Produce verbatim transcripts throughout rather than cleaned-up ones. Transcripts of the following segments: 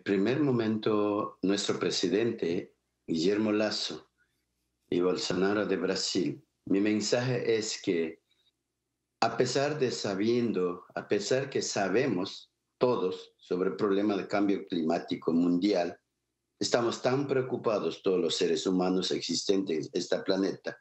primer momento, nuestro presidente, Guillermo Lasso, y Bolsonaro de Brasil, mi mensaje es que a pesar de sabiendo, a pesar que sabemos todos sobre el problema de cambio climático mundial, estamos tan preocupados todos los seres humanos existentes en este planeta.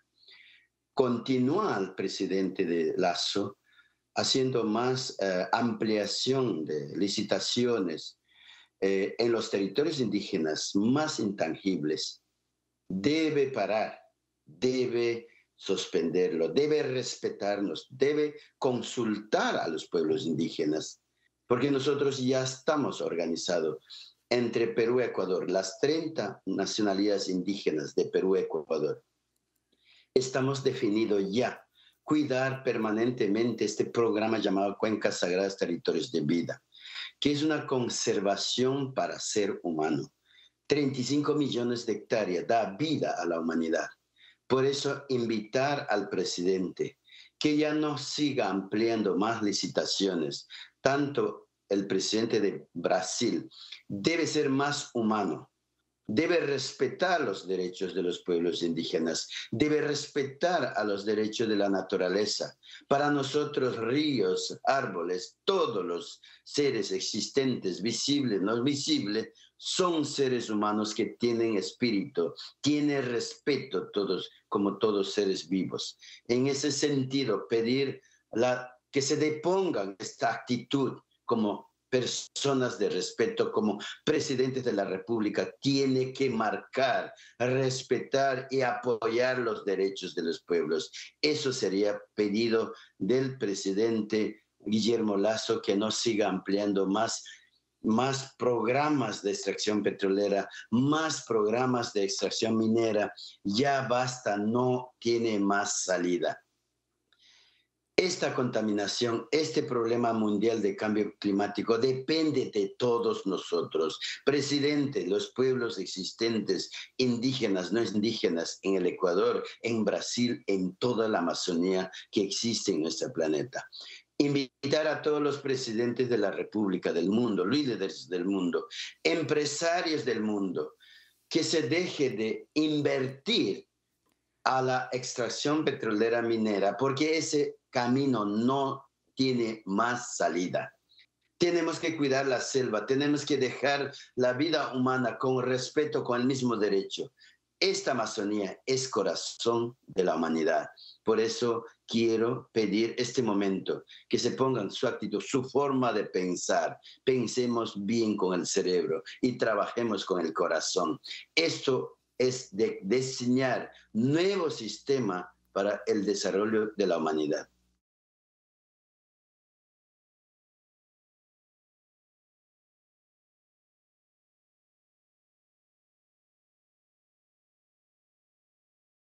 Continúa el presidente de Lasso haciendo más eh, ampliación de licitaciones eh, en los territorios indígenas más intangibles. Debe parar, debe suspenderlo, debe respetarnos, debe consultar a los pueblos indígenas, porque nosotros ya estamos organizados entre Perú y Ecuador, las treinta nacionalidades indígenas de Perú y Ecuador. Estamos definidos ya cuidar permanentemente este programa llamado Cuencas Sagradas Territorios de Vida, que es una conservación para ser humano. treinta y cinco millones de hectáreas da vida a la humanidad. Por eso invitar al presidente que ya no siga ampliando más licitaciones. Tanto el presidente de Brasil debe ser más humano, debe respetar los derechos de los pueblos indígenas, debe respetar a los derechos de la naturaleza. Para nosotros, ríos, árboles, todos los seres existentes, visibles, no visibles, son seres humanos que tienen espíritu, tienen respeto todos, como todos seres vivos. En ese sentido, pedir la, que se depongan esta actitud como personas de respeto, como presidentes de la República, tiene que marcar, respetar y apoyar los derechos de los pueblos. Eso sería pedido del presidente Guillermo Lasso, que no siga ampliando más más programas de extracción petrolera, más programas de extracción minera. Ya basta, no tiene más salida. Esta contaminación, este problema mundial de cambio climático depende de todos nosotros. Presidente, los pueblos existentes, indígenas, no indígenas, en el Ecuador, en Brasil, en toda la Amazonía que existe en nuestro planeta. Invitar a todos los presidentes de la República, del mundo, líderes del mundo, empresarios del mundo, que se deje de invertir a la extracción petrolera minera, porque ese camino no tiene más salida. Tenemos que cuidar la selva, tenemos que dejar la vida humana con respeto, con el mismo derecho. Esta Amazonía es corazón de la humanidad. Por eso quiero pedir este momento, que se pongan su actitud, su forma de pensar. Pensemos bien con el cerebro y trabajemos con el corazón. Esto es de diseñar nuevo sistema para el desarrollo de la humanidad.